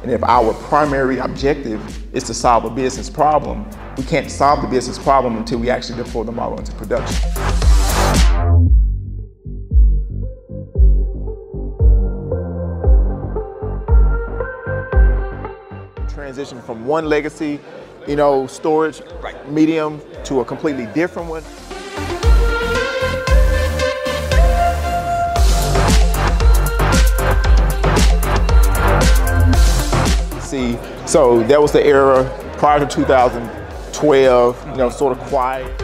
And if our primary objective is to solve a business problem, we can't solve the business problem until we actually deploy the model into production. Transition from one legacy, storage medium to a completely different one. So that was the era prior to 2012, sort of quiet.